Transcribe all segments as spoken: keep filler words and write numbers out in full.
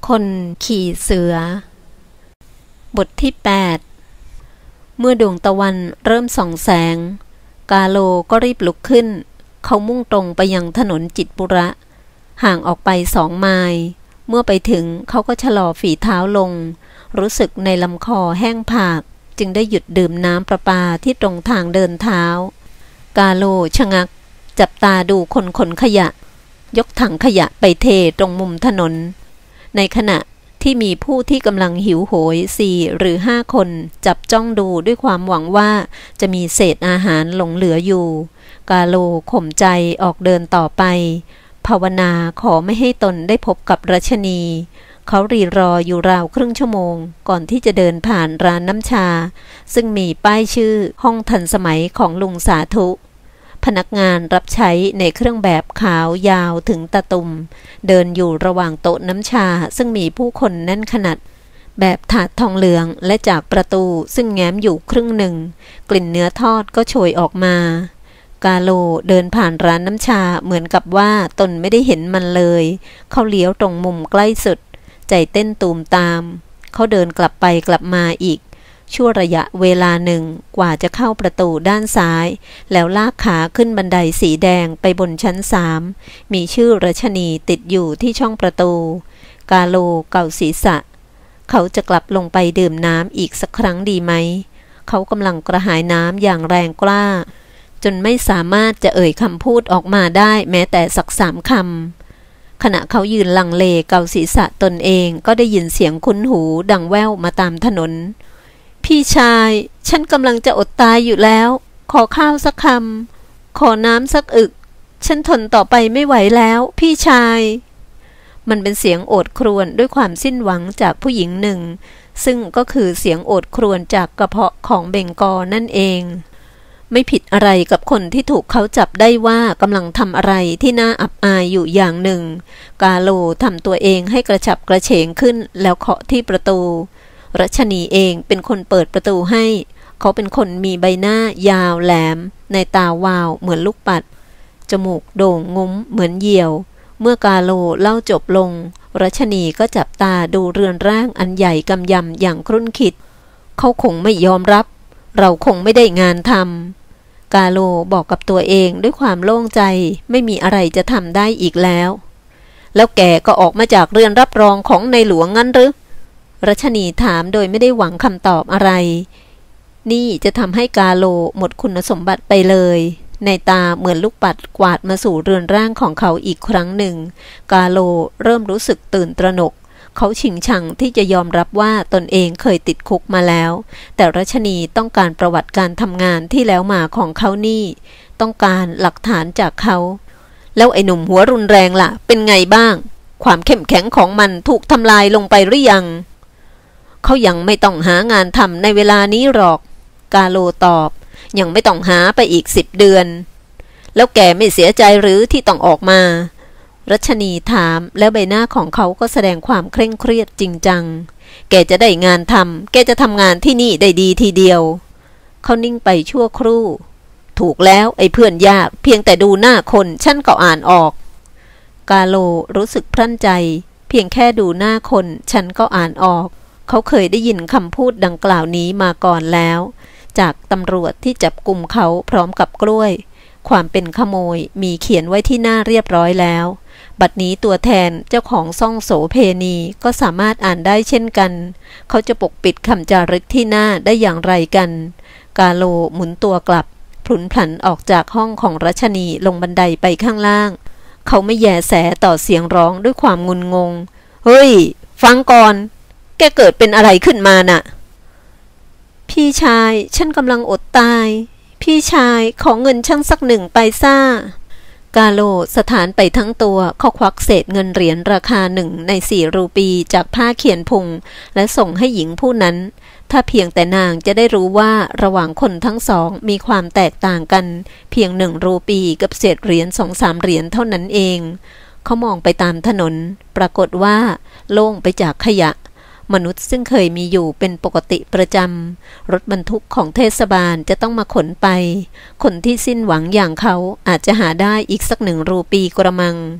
คนขี่เสือบทที่แปดเมื่อดวงตะวันเริ่มส่องแสงกาโลก็รีบลุกขึ้นเขามุ่งตรงไปยังถนนจิตรปุระห่างออกไปสองไมล์เมื่อไปถึงเขาก็ชะลอฝีเท้าลงรู้สึกในลำคอแห้งผากจึงได้หยุดดื่มน้ำประปาที่ตรงทางเดินเท้ากาโลชะงักจับตาดูคนขนขยะยกถังขยะไปเทตรงมุมถนนในขณะที่มีผู้ที่กำลังหิวโหยสี่หรือห้าคนจับจ้องดูด้วยความหวังว่าจะมีเศษอาหารหลงเหลืออยู่กาโลข่มใจออกเดินต่อไปภาวนาขอไม่ให้ตนได้พบกับรัชนีเขารีรออยู่ราวครึ่งชั่วโมงก่อนที่จะเดินผ่านร้านน้ำชาซึ่งมีป้ายชื่อห้องทันสมัยของลุงสาธุพนักงานรับใช้ในเครื่องแบบขาวยาวถึงตะตุ่มเดินอยู่ระหว่างโต๊ะน้ำชาซึ่งมีผู้คนแน่นขนาดแบบถาดทองเหลืองและจากประตูซึ่งแง้มอยู่ครึ่งหนึ่งกลิ่นเนื้อทอดก็โชยออกมากาโลเดินผ่านร้านน้ำชาเหมือนกับว่าตนไม่ได้เห็นมันเลยเขาเลี้ยวตรงมุมใกล้สุดใจเต้นตูมตามเขาเดินกลับไปกลับมาอีกชั่วระยะเวลาหนึ่งกว่าจะเข้าประตูด้านซ้ายแล้วลากขาขึ้นบันไดสีแดงไปบนชั้นสามมีชื่อรัชนีติดอยู่ที่ช่องประตูกาโลเกาศีรษะเขาจะกลับลงไปดื่มน้ำอีกสักครั้งดีไหมเขากำลังกระหายน้ำอย่างแรงกล้าจนไม่สามารถจะเอ่ยคำพูดออกมาได้แม้แต่สักสามคำขณะเขายืนลังเลเกาศีรษะตนเองก็ได้ยินเสียงคุ้นหูดังแว่วมาตามถนนพี่ชายฉันกำลังจะอดตายอยู่แล้วขอข้าวสักคำขอน้ำสักอึกฉันทนต่อไปไม่ไหวแล้วพี่ชายมันเป็นเสียงโอดครวญด้วยความสิ้นหวังจากผู้หญิงหนึ่งซึ่งก็คือเสียงโอดครวญจากกระเพาะของเบงกอลนั่นเองไม่ผิดอะไรกับคนที่ถูกเขาจับได้ว่ากำลังทำอะไรที่น่าอับอายอยู่อย่างหนึ่งกาโลทำตัวเองให้กระฉับกระเฉงขึ้นแล้วเคาะที่ประตูรัชนีเองเป็นคนเปิดประตูให้เขาเป็นคนมีใบหน้ายาวแหลมในตาวาวเหมือนลูกปัดจมูกโด่งงุ้มเหมือนเหยี่ยวเมื่อกาโลเล่าจบลงรัชนีก็จับตาดูเรือนร่างอันใหญ่กำยำอย่างครุ่นคิดเขาคงไม่ยอมรับเราคงไม่ได้งานทำกาโลบอกกับตัวเองด้วยความโล่งใจไม่มีอะไรจะทำได้อีกแล้วแล้วแกก็ออกมาจากเรือนรับรองของในหลวงงั้นหรือรัชนีถามโดยไม่ได้หวังคำตอบอะไรนี่จะทำให้กาโลหมดคุณสมบัติไปเลยในตาเหมือนลูกปัดกวาดมาสู่เรือนร่างของเขาอีกครั้งหนึ่งกาโลเริ่มรู้สึกตื่นตระหนกเขาชิงชังที่จะยอมรับว่าตนเองเคยติดคุกมาแล้วแต่รัชนีต้องการประวัติการทำงานที่แล้วมาของเขานี่ต้องการหลักฐานจากเขาแล้วไอ้หนุ่มหัวรุนแรงล่ะเป็นไงบ้างความเข้มแข็งของมันถูกทำลายลงไปหรือยังเขายังไม่ต้องหางานทำในเวลานี้หรอกกาโลตอบยังไม่ต้องหาไปอีกสิบเดือนแล้วแกไม่เสียใจหรือที่ต้องออกมารัชนีถามแล้วใบหน้าของเขาก็แสดงความเคร่งเครียดจริงจังแกจะได้งานทำแกจะทำงานที่นี่ได้ดีทีเดียวเขานิ่งไปชั่วครู่ถูกแล้วไอ้เพื่อนยากเพียงแต่ดูหน้าคนฉันก็อ่านออกกาโลรู้สึกพรั่นใจเพียงแค่ดูหน้าคนฉันก็อ่านออกเขาเคยได้ยินคำพูดดังกล่าวนี้มาก่อนแล้วจากตำรวจที่จับกุมเขาพร้อมกับกล้วยความเป็นขโมยมีเขียนไว้ที่หน้าเรียบร้อยแล้วบัดนี้ตัวแทนเจ้าของซ่องโสเพณีก็สามารถอ่านได้เช่นกันเขาจะปกปิดคำจารึกที่หน้าได้อย่างไรกันกาโลหมุนตัวกลับพลุนพลันออกจากห้องของรัชนีลงบันไดไปข้างล่างเขาไม่แยแสต่อเสียงร้องด้วยความงุนงงเฮ้ยฟังก่อนแกเกิดเป็นอะไรขึ้นมาน่ะพี่ชายฉันกำลังอดตายพี่ชายขอเงินช่างสักหนึ่งไปซ่ากาโลสถานไปทั้งตัวเขาควักเศษเงินเหรียญราคาหนึ่งในสี่รูปีจากผ้าเขียนพุงและส่งให้หญิงผู้นั้นถ้าเพียงแต่นางจะได้รู้ว่าระหว่างคนทั้งสองมีความแตกต่างกันเพียงหนึ่งรูปีกับเศษเหรียญสองสามเหรียญเท่านั้นเองเขามองไปตามถนนปรากฏว่าโล่งไปจากขยะมนุษย์ซึ่งเคยมีอยู่เป็นปกติประจำรถบรรทุกของเทศบาลจะต้องมาขนไปคนที่สิ้นหวังอย่างเขาอาจจะหาได้อีกสักหนึ่งรูปีกระมัง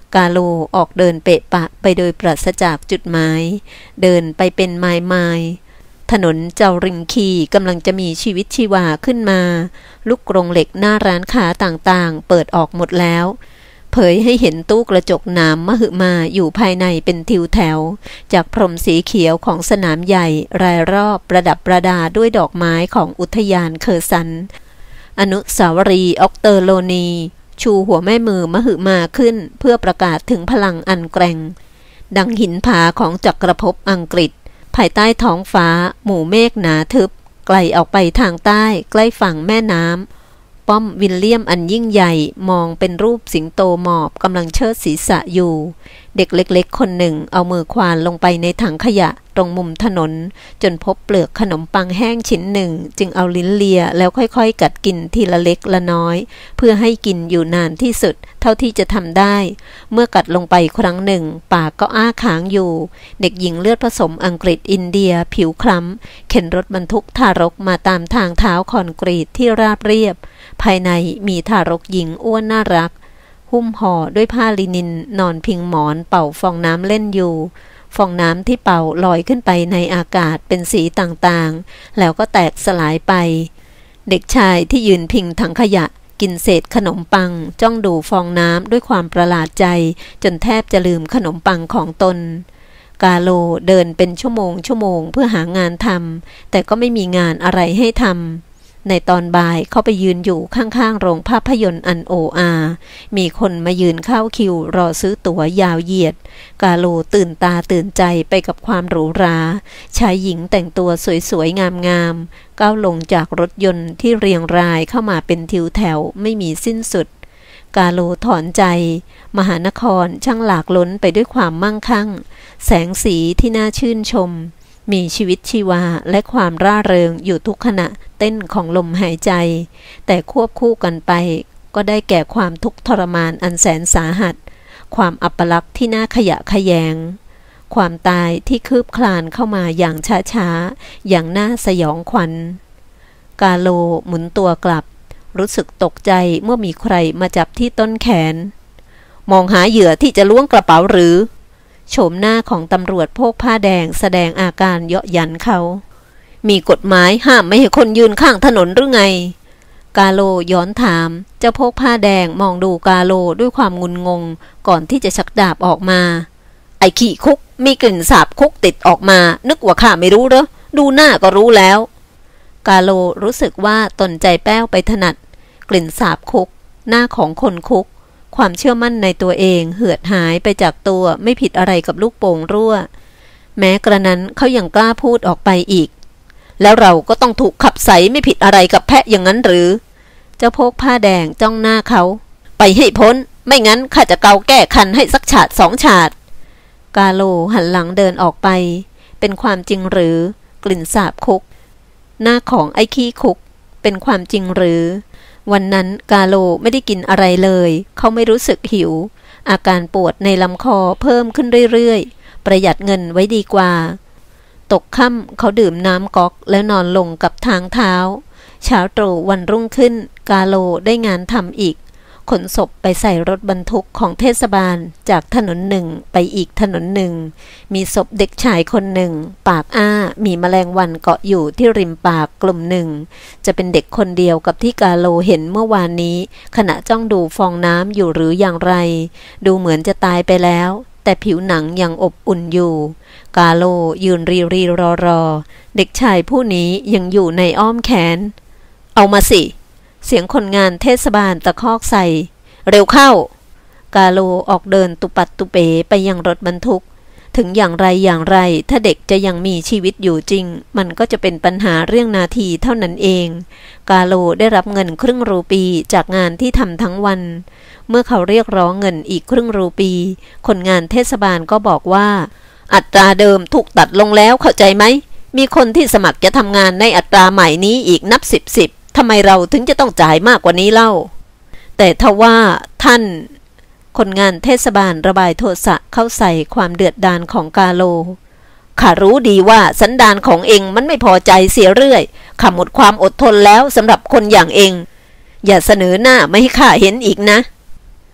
กาโลออกเดินเปะปะไปโดยปราศจากจุดหมายเดินไปเป็นไมล์ไมล์ถนนเจ้าริงคีกำลังจะมีชีวิตชีวาขึ้นมาลูกกรงเหล็กหน้าร้านค้าต่างๆเปิดออกหมดแล้วเผยให้เห็นตู้กระจกหนามมหึมาอยู่ภายในเป็นทิวแถวจากพรมสีเขียวของสนามใหญ่รายรอบประดับประดาด้วยดอกไม้ของอุทยานเคอร์ซันอนุสาวรีย์ออกเตอร์โลนีชูหัวแม่มือมหึมาขึ้นเพื่อประกาศถึงพลังอันแกร่งดังหินผาของจักรภพอังกฤษภายใต้ท้องฟ้าหมู่เมฆหนาทึบไกลออกไปทางใต้ใกล้ฝั่งแม่น้ำป้อมวิลเลียมอันยิ่งใหญ่มองเป็นรูปสิงโตหมอบกำลังเชิดศีรษะอยู่เด็กเล็กๆคนหนึ่งเอามือควานลงไปในถังขยะตรงมุมถนนจนพบเปลือกขนมปังแห้งชิ้นหนึ่งจึงเอาลิ้นเลียแล้วค่อยๆกัดกินทีละเล็กละน้อยเพื่อให้กินอยู่นานที่สุดเท่าที่จะทำได้เมื่อกัดลงไปครั้งหนึ่งปากก็อ้าค้างอยู่เด็กหญิงเลือดผสมอังกฤษอินเดียผิวคล้ำเข็นรถบรรทุกทารกมาตามทางเท้าคอนกรีตที่ราบเรียบภายในมีทารกหญิงอ้วนน่ารักหุ้มห่อด้วยผ้าลินินนอนพิงหมอนเป่าฟองน้ำเล่นอยู่ฟองน้ำที่เป่าลอยขึ้นไปในอากาศเป็นสีต่างๆแล้วก็แตกสลายไปเด็กชายที่ยืนพิงถังขยะกินเศษขนมปังจ้องดูฟองน้ำด้วยความประหลาดใจจนแทบจะลืมขนมปังของตนกาโลเดินเป็นชั่วโมงชั่วโมงเพื่อหางานทำแต่ก็ไม่มีงานอะไรให้ทำในตอนบ่ายเขาไปยืนอยู่ข้างๆโรงภาพยนตร์อันโออามีคนมายืนเข้าคิวรอซื้อตั๋วยาวเหยียดกาโลตื่นตาตื่นใจไปกับความหรูหราชายหญิงแต่งตัวสวยๆงามๆก้าวลงจากรถยนต์ที่เรียงรายเข้ามาเป็นทิวแถวไม่มีสิ้นสุดกาโลถอนใจมหานครช่างหลากล้นไปด้วยความมั่งคั่งแสงสีที่น่าชื่นชมมีชีวิตชีวาและความร่าเริงอยู่ทุกขณะเต้นของลมหายใจแต่ควบคู่กันไปก็ได้แก่ความทุกข์ทรมานอันแสนสาหัสความอัปลักษณ์ที่น่าขยะแขยงความตายที่คืบคลานเข้ามาอย่างช้าๆอย่างน่าสยองขวัญกาโลหมุนตัวกลับรู้สึกตกใจเมื่อมีใครมาจับที่ต้นแขนมองหาเหยื่อที่จะล้วงกระเป๋าหรือโฉมหน้าของตำรวจโพกผ้าแดงแสดงอาการเยาะหยันเขามีกฎหมายห้ามไม่ให้คนยืนข้างถนนหรือไงกาโลย้อนถามเจ้าโพกผ้าแดงมองดูกาโลด้วยความงุนงงก่อนที่จะชักดาบออกมาไอ้ขี้คุกมีกลิ่นสาบคุกติดออกมานึกว่าข้าไม่รู้เหรอดูหน้าก็รู้แล้วกาโลรู้สึกว่าตนใจแป้วไปถนัดกลิ่นสาบคุกหน้าของคนคุกความเชื่อมั่นในตัวเองเหือดหายไปจากตัวไม่ผิดอะไรกับลูกโป่งรั่วแม้กระนั้นเขายังกล้าพูดออกไปอีกแล้วเราก็ต้องถูกขับไสไม่ผิดอะไรกับแพะอย่างนั้นหรือเจ้าโพกผ้าแดงจ้องหน้าเขาไปให้พ้นไม่งั้นข้าจะเกาแก้คันให้สักฉาดสองฉาดกาโลหันหลังเดินออกไปเป็นความจริงหรือกลิ่นสาบคุกหน้าของไอ้ขี้คุกเป็นความจริงหรือวันนั้นกาโลไม่ได้กินอะไรเลยเขาไม่รู้สึกหิวอาการปวดในลำคอเพิ่มขึ้นเรื่อยๆประหยัดเงินไว้ดีกว่าตกค่ำเขาดื่มน้ำก๊อกแล้วนอนลงกับทางเท้าเช้าตรู่วันรุ่งขึ้นกาโลได้งานทำอีกขนศพไปใส่รถบรรทุกของเทศบาลจากถนนหนึ่งไปอีกถนนหนึ่งมีศพเด็กชายคนหนึ่งปากอ้ามีแมลงวันเกาะอยู่ที่ริมปากกลุ่มหนึ่งจะเป็นเด็กคนเดียวกับที่กาโลเห็นเมื่อวานนี้ขณะจ้องดูฟองน้ำอยู่หรืออย่างไรดูเหมือนจะตายไปแล้วแต่ผิวหนังยังอบอุ่นอยู่กาโลยืนรีรีรอรอเด็กชายผู้นี้ยังอยู่ในอ้อมแขนเอามาสิเสียงคนงานเทศบาลตะคอกใส่เร็วเข้ากาโลออกเดินตุปัดตุเป๋ไปยังรถบรรทุกถึงอย่างไรอย่างไรถ้าเด็กจะยังมีชีวิตอยู่จริงมันก็จะเป็นปัญหาเรื่องนาทีเท่านั้นเองกาโลได้รับเงินครึ่งรูปีจากงานที่ทำทั้งวันเมื่อเขาเรียกร้องเงินอีกครึ่งรูปีคนงานเทศบาลก็บอกว่าอัตราเดิมถูกตัดลงแล้วเข้าใจไหมมีคนที่สมัครจะทำงานในอัตราใหม่นี้อีกนับสิบสิบทำไมเราถึงจะต้องจ่ายมากกว่านี้เล่าแต่ทว่าท่านคนงานเทศบาลระบายโทสะเข้าใส่ความเดือดดาลของกาโลข้ารู้ดีว่าสันดานของเองมันไม่พอใจเสียเรื่อยข้าหมดความอดทนแล้วสำหรับคนอย่างเองอย่าเสนอหน้าไม่ให้ข้าเห็นอีกนะ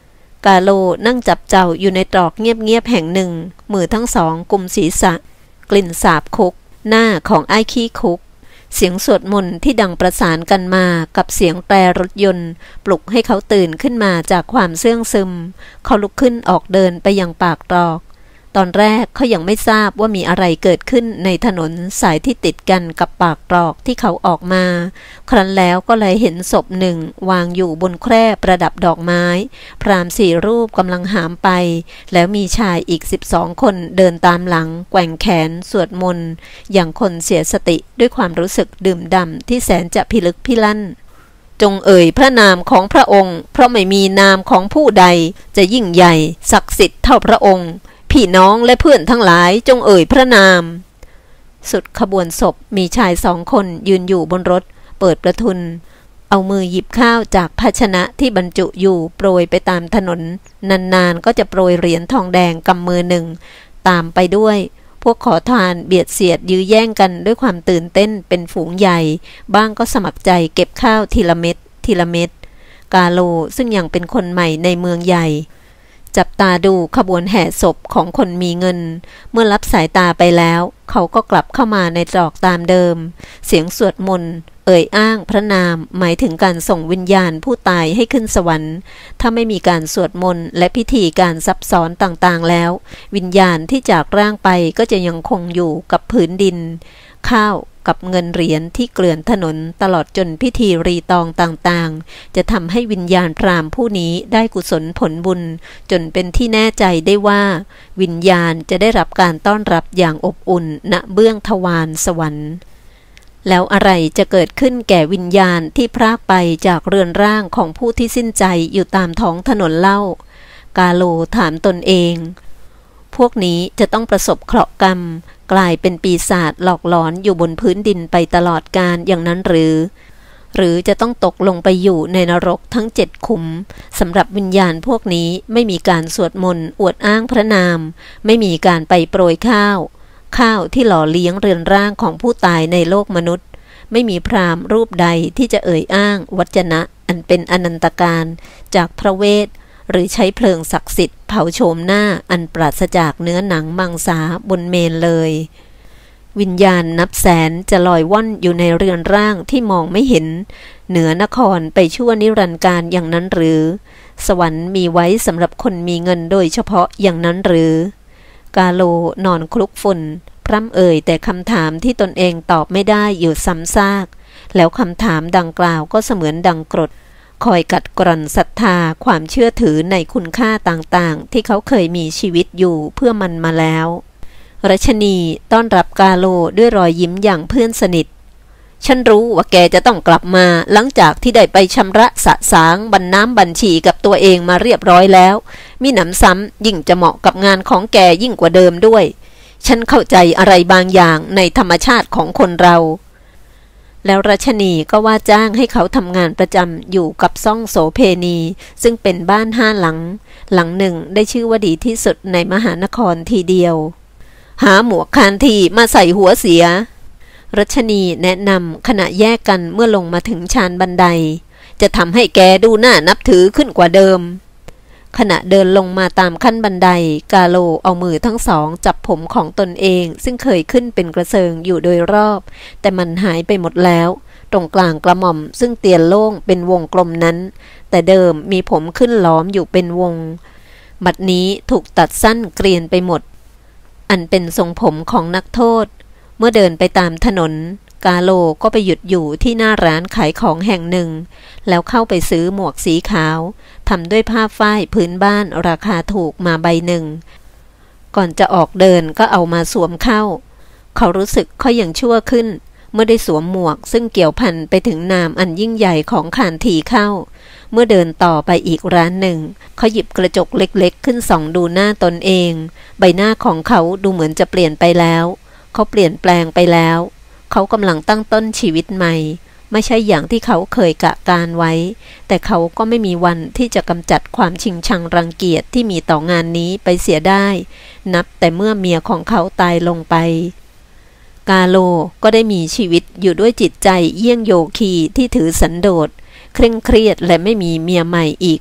กาโลนั่งจับเจ้าอยู่ในตรอกเงียบๆแห่งหนึ่งมือทั้งสองกุมศีรษะกลิ่นสาบคุกหน้าของไอ้ขี้คุกเสียงสวดมนต์ที่ดังประสานกันมากับเสียงแตรรถยนต์ปลุกให้เขาตื่นขึ้นมาจากความเสื่องซึมเขาลุกขึ้นออกเดินไปยังปากตรอกตอนแรกเขายังไม่ทราบว่ามีอะไรเกิดขึ้นในถนนสายที่ติดกันกับปากตรอกที่เขาออกมาครั้นแล้วก็เลยเห็นศพหนึ่งวางอยู่บนแคร่ประดับดอกไม้พราหมณ์สี่รูปกำลังหามไปแล้วมีชายอีกสิบสองคนเดินตามหลังแกว่งแขนสวดมนต์อย่างคนเสียสติด้วยความรู้สึกดื่มด่ำที่แสนจะพิลึกพิลั่นจงเอ่ยพระนามของพระองค์เพราะไม่มีนามของผู้ใดจะยิ่งใหญ่ศักดิ์สิทธิ์เท่าพระองค์พี่น้องและเพื่อนทั้งหลายจงเอ่ยพระนามสุดขบวนศพมีชายสองคนยืนอยู่บนรถเปิดประทุนเอามือหยิบข้าวจากภาชนะที่บรรจุอยู่โปรยไปตามถนนนานๆก็จะโปรยเหรียญทองแดงกำมือหนึ่งตามไปด้วยพวกขอทานเบียดเสียดยื้อแย่งกันด้วยความตื่นเต้นเป็นฝูงใหญ่บ้างก็สมัครใจเก็บข้าวทีละเม็ดทีละเม็ดกาโลซึ่งยังเป็นคนใหม่ในเมืองใหญ่จับตาดูขบวนแห่ศพของคนมีเงินเมื่อรับสายตาไปแล้วเขาก็กลับเข้ามาในตรอกตามเดิมเสียงสวดมนต์เอ่ยอ้างพระนามหมายถึงการส่งวิญญาณผู้ตายให้ขึ้นสวรรค์ถ้าไม่มีการสวดมนต์และพิธีการซับซ้อนต่างๆแล้ววิญญาณที่จากร่างไปก็จะยังคงอยู่กับผืนดินข้าวกับเงินเหรียญที่เกลื่อนถนนตลอดจนพิธีรีตองต่างๆจะทำให้วิญญาณพราหมณ์ผู้นี้ได้กุศลผลบุญจนเป็นที่แน่ใจได้ว่าวิญญาณจะได้รับการต้อนรับอย่างอบอุ่นณเบื้องทวารสวรรค์แล้วอะไรจะเกิดขึ้นแก่วิญญาณที่พรากไปจากเรือนร่างของผู้ที่สิ้นใจอยู่ตามท้องถนนเล่ากาโลถามตนเองพวกนี้จะต้องประสบเคราะห์กรรมกลายเป็นปีศาจหลอกหลอนอยู่บนพื้นดินไปตลอดกาลอย่างนั้นหรือหรือจะต้องตกลงไปอยู่ในนรกทั้งเจ็ดขุมสำหรับวิญญาณพวกนี้ไม่มีการสวดมนต์อวดอ้างพระนามไม่มีการไปโปรยข้าวข้าวที่หล่อเลี้ยงเรือนร่างของผู้ตายในโลกมนุษย์ไม่มีพราหมณ์รูปใดที่จะเอ่ยอ้างวจนะอันเป็นอนันตการจากพระเวทหรือใช้เพลิงศักดิ์สิทธิ์เผาโฉมหน้าอันปราศจากเนื้อหนังมังสาบนเมนเลยวิญญาณนับแสนจะลอยว่อนอยู่ในเรือนร่างที่มองไม่เห็นเหนือนครไปชั่วนิรันดร์การอย่างนั้นหรือสวรรค์มีไว้สำหรับคนมีเงินโดยเฉพาะอย่างนั้นหรือกาโลนอนคลุกฝุ่นพร่ำเอ่ยแต่คำถามที่ตนเองตอบไม่ได้อยู่ซ้ำซากแล้วคำถามดังกล่าวก็เสมือนดังกรดคอยกัดกร่อนศรัทธาความเชื่อถือในคุณค่าต่างๆที่เขาเคยมีชีวิตอยู่เพื่อมันมาแล้วรัชนีต้อนรับกาโลด้วยรอยยิ้มอย่างเพื่อนสนิทฉันรู้ว่าแกจะต้องกลับมาหลังจากที่ได้ไปชำระสะสางบันน้ำบัญชีกับตัวเองมาเรียบร้อยแล้วมิหนำซ้ำยิ่งจะเหมาะกับงานของแกยิ่งกว่าเดิมด้วยฉันเข้าใจอะไรบางอย่างในธรรมชาติของคนเราแล้วรัชนีก็ว่าจ้างให้เขาทำงานประจำอยู่กับซ่องโสเพณีซึ่งเป็นบ้านห้าหลังหลังหนึ่งได้ชื่อว่าดีที่สุดในมหานครทีเดียวหาหมวกคานทีมาใส่หัวเสียรัชนีแนะนำขณะแยกกันเมื่อลงมาถึงชานบันไดจะทำให้แกดูน่านับถือขึ้นกว่าเดิมขณะเดินลงมาตามขั้นบันไดกาโลเอามือทั้งสองจับผมของตนเองซึ่งเคยขึ้นเป็นกระเซิงอยู่โดยรอบแต่มันหายไปหมดแล้วตรงกลางกระหม่อมซึ่งเตียนโล่งเป็นวงกลมนั้นแต่เดิมมีผมขึ้นล้อมอยู่เป็นวงบัดนี้ถูกตัดสั้นเกรียนไปหมดอันเป็นทรงผมของนักโทษเมื่อเดินไปตามถนนกาโลก็ไปหยุดอยู่ที่หน้าร้านขายของแห่งหนึ่งแล้วเข้าไปซื้อหมวกสีขาวทำด้วยผ้าฝ้ายพื้นบ้านราคาถูกมาใบหนึ่งก่อนจะออกเดินก็เอามาสวมเข้าเขารู้สึกค่อยอย่างชั่วขึ้นเมื่อได้สวมหมวกซึ่งเกี่ยวพันไปถึงนามอันยิ่งใหญ่ของคานทีเข้าเมื่อเดินต่อไปอีกร้านหนึ่งเขาหยิบกระจกเล็กๆขึ้นส่องดูหน้าตนเองใบหน้าของเขาดูเหมือนจะเปลี่ยนไปแล้วเขาเปลี่ยนแปลงไปแล้วเขากำลังตั้งต้นชีวิตใหม่ไม่ใช่อย่างที่เขาเคยกะการไว้แต่เขาก็ไม่มีวันที่จะกำจัดความชิงชังรังเกียจที่มีต่องานนี้ไปเสียได้นับแต่เมื่อเมียของเขาตายลงไปกาโลก็ได้มีชีวิตอยู่ด้วยจิตใจเยี่ยงโยคีที่ถือสันโดษเคร่งเครียดและไม่มีเมียใหม่อีก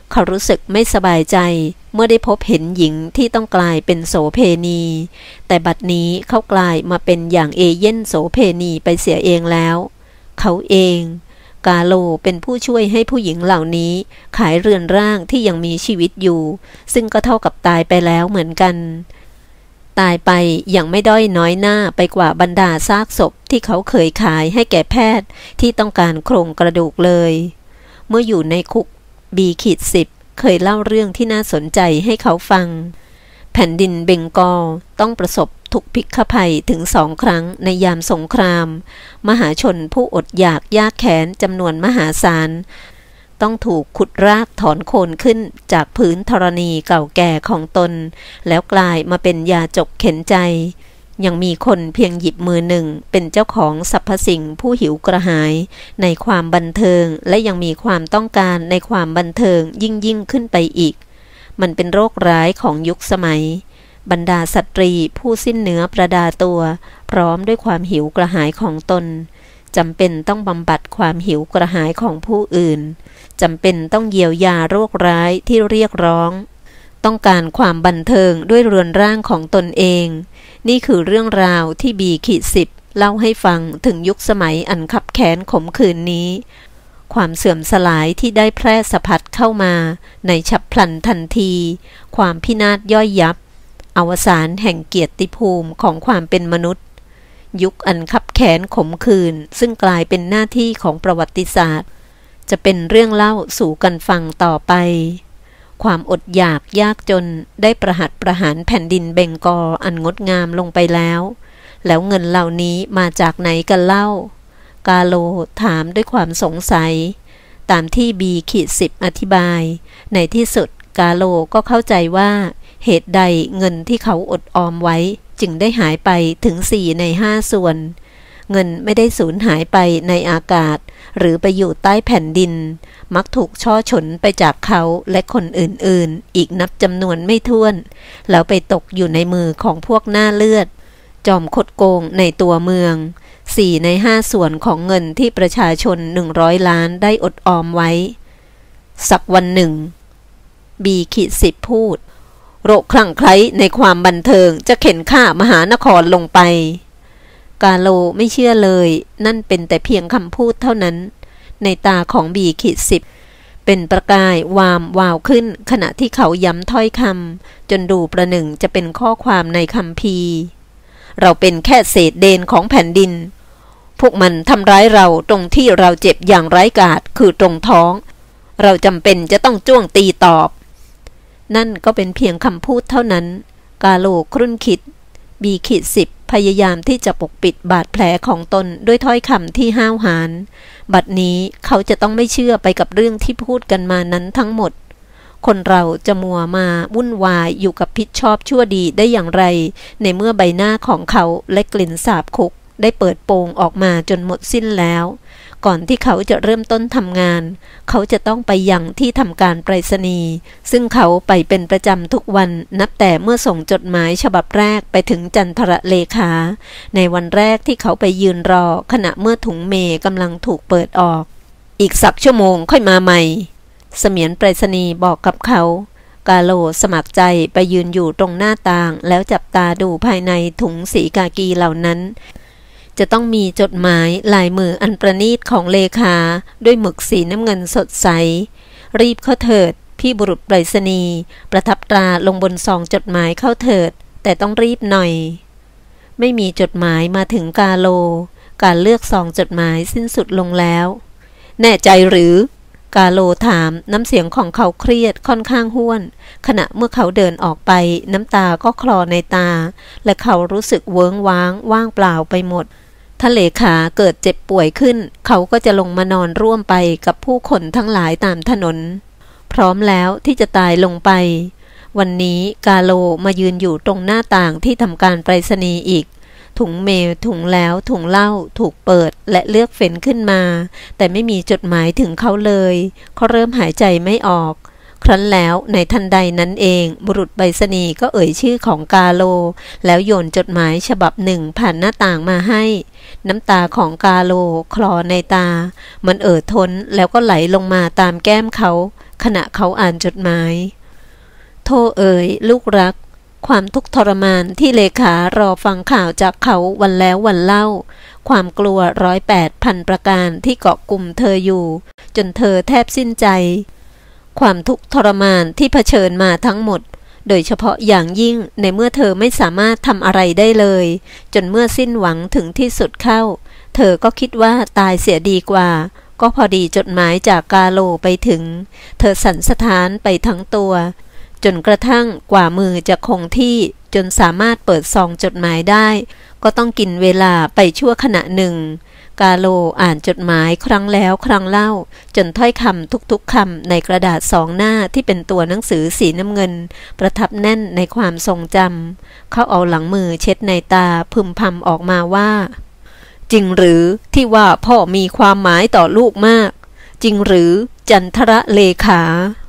เขารู้สึกไม่สบายใจเมื่อได้พบเห็นหญิงที่ต้องกลายเป็นโสเพณีแต่บัดนี้เขากลายมาเป็นอย่างเอเย่นโสเพณีไปเสียเองแล้วเขาเองกาโลเป็นผู้ช่วยให้ผู้หญิงเหล่านี้ขายเรือนร่างที่ยังมีชีวิตอยู่ซึ่งก็เท่ากับตายไปแล้วเหมือนกันตายไปอย่างไม่ด้อยน้อยหน้าไปกว่าบรรดาซากศพที่เขาเคยขายให้แก่แพทย์ที่ต้องการโครงกระดูกเลยเมื่ออยู่ในคุกบีขีดสิบเคยเล่าเรื่องที่น่าสนใจให้เขาฟังแผ่นดินเบงกอลต้องประสบทุกภิกขภัยถึงสองครั้งในยามสงครามมหาชนผู้อดอยากยากแค้นจำนวนมหาศาลต้องถูกขุดรากถอนโคนขึ้นจากพื้นธรณีเก่าแก่ของตนแล้วกลายมาเป็นยาจกเข็นใจยังมีคนเพียงหยิบมือหนึ่งเป็นเจ้าของสรรพสิ่งผู้หิวกระหายในความบันเทิงและยังมีความต้องการในความบันเทิงยิ่งยิ่งขึ้นไปอีกมันเป็นโรคร้ายของยุคสมัยบรรดาสตรีผู้สิ้นเนื้อประดาตัวพร้อมด้วยความหิวกระหายของตนจำเป็นต้องบำบัดความหิวกระหายของผู้อื่นจำเป็นต้องเยียวยาโรคร้ายที่เรียกร้องต้องการความบันเทิงด้วยเรือนร่างของตนเองนี่คือเรื่องราวที่บีขีดสิบเล่าให้ฟังถึงยุคสมัยอันคับแค้นขมขื่นนี้ความเสื่อมสลายที่ได้แพร่สะพัดเข้ามาในฉับพลันทันทีความพินาศย่อยยับอวสานแห่งเกียรติภูมิของความเป็นมนุษย์ยุคอันคับแค้นขมขื่นซึ่งกลายเป็นหน้าที่ของประวัติศาสตร์จะเป็นเรื่องเล่าสู่กันฟังต่อไปความอดอยากยากจนได้ประหัตประหารแผ่นดินเบงกอลอันงดงามลงไปแล้วแล้วเงินเหล่านี้มาจากไหนกันเล่ากาโลถามด้วยความสงสัยตามที่บีขีดสิบอธิบายในที่สุดกาโลก็เข้าใจว่าเหตุใดเงินที่เขาอดออมไว้จึงได้หายไปถึงสี่ในห้าส่วนเงินไม่ได้สูญหายไปในอากาศหรือไปอยู่ใต้แผ่นดินมักถูกช่อฉนไปจากเขาและคนอื่นๆอีกนับจำนวนไม่ถ้วนแล้วไปตกอยู่ในมือของพวกหน้าเลือดจอมคดโกงในตัวเมืองสี่ในห้าส่วนของเงินที่ประชาชนหนึ่งร้อยล้านได้อดออมไว้สักวันหนึ่งบีขีดสิบพูดโรคคลั่งไคล้ในความบันเทิงจะเข็นฆ่ามหานครลงไปกาโลไม่เชื่อเลยนั่นเป็นแต่เพียงคำพูดเท่านั้นในตาของบีขีดสิบเป็นประกายวามวาวขึ้นขณะที่เขาย้ำถ้อยคำจนดูประหนึ่งจะเป็นข้อความในคัมภีร์เราเป็นแค่เศษเดนของแผ่นดินพวกมันทำร้ายเราตรงที่เราเจ็บอย่างไร้กาจคือตรงท้องเราจำเป็นจะต้องจ้วงตีตอบนั่นก็เป็นเพียงคำพูดเท่านั้นกาโลครุ่นคิดบีขีดสิบพยายามที่จะปกปิดบาดแผลของตนด้วยถ้อยคำที่ห้าวหาญบัดนี้เขาจะต้องไม่เชื่อไปกับเรื่องที่พูดกันมานั้นทั้งหมดคนเราจะมัวมาวุ่นวายอยู่กับผิดชอบชั่วดีได้อย่างไรในเมื่อใบหน้าของเขาและกลิ่นสาบคุกได้เปิดโปงออกมาจนหมดสิ้นแล้วก่อนที่เขาจะเริ่มต้นทำงานเขาจะต้องไปยังที่ทำการไปรษณีย์ซึ่งเขาไปเป็นประจำทุกวันนับแต่เมื่อส่งจดหมายฉบับแรกไปถึงจันทรเลขาในวันแรกที่เขาไปยืนรอขณะเมื่อถุงเมกำลังถูกเปิดออกอีกสักชั่วโมงค่อยมาใหม่เสมียนไปรษณีย์บอกกับเขากาโลสมัครใจไปยืนอยู่ตรงหน้าต่างแล้วจับตาดูภายในถุงสีกากีเหล่านั้นจะต้องมีจดหมายลายมืออันประณีตของเลขาด้วยหมึกสีน้ำเงินสดใสรีบเข้าเถิดพี่บุรุษไปรษณีย์ประทับตราลงบนซองจดหมายเข้าเถิดแต่ต้องรีบหน่อยไม่มีจดหมายมาถึงกาโลการเลือกซองจดหมายสิ้นสุดลงแล้วแน่ใจหรือกาโลถามน้ำเสียงของเขาเครียดค่อนข้างห้วนขณะเมื่อเขาเดินออกไปน้ำตาก็คลอในตาและเขารู้สึกเวิ้งว้างว่างเปล่าไปหมดถ้าเลขาเกิดเจ็บป่วยขึ้นเขาก็จะลงมานอนร่วมไปกับผู้คนทั้งหลายตามถนนพร้อมแล้วที่จะตายลงไปวันนี้กาโลมายืนอยู่ตรงหน้าต่างที่ทำการไปรษณีย์อีกถุงเมลถุงแล้วถุงเหล้าถูกเปิดและเลือกเฟ้นขึ้นมาแต่ไม่มีจดหมายถึงเขาเลยเขาเริ่มหายใจไม่ออกครั้นแล้วในทันใดนั้นเองบุรุษไปรษณีย์ก็เอ่ยชื่อของกาโลแล้วโยนจดหมายฉบับหนึ่งผ่านหน้าต่างมาให้น้ำตาของกาโลคลอในตามันเอ่อท้นแล้วก็ไหลลงมาตามแก้มเขาขณะเขาอ่านจดหมายโธ่เอ๋ยลูกรักความทุกข์ทรมานที่เลขารอฟังข่าวจากเขาวันแล้ววันเล่าความกลัวร้อยแปดพันประการที่เกาะกลุ่มเธออยู่จนเธอแทบสิ้นใจความทุกข์ทรมานที่เผชิญมาทั้งหมดโดยเฉพาะอย่างยิ่งในเมื่อเธอไม่สามารถทำอะไรได้เลยจนเมื่อสิ้นหวังถึงที่สุดเข้าเธอก็คิดว่าตายเสียดีกว่าก็พอดีจดหมายจากกาโลไปถึงเธอสั่นสะท้านไปทั้งตัวจนกระทั่งกว่ามือจะคงที่จนสามารถเปิดซองจดหมายได้ก็ต้องกินเวลาไปชั่วขณะหนึ่งกาโลอ่านจดหมายครั้งแล้วครั้งเล่าจนถ้อยคำทุกๆคำในกระดาษสองหน้าที่เป็นตัวหนังสือสีน้ำเงินประทับแน่นในความทรงจำเขาเอาหลังมือเช็ดในตาพึมพำออกมาว่าจริงหรือที่ว่าพ่อมีความหมายต่อลูกมากจริงหรือจันทระเลขา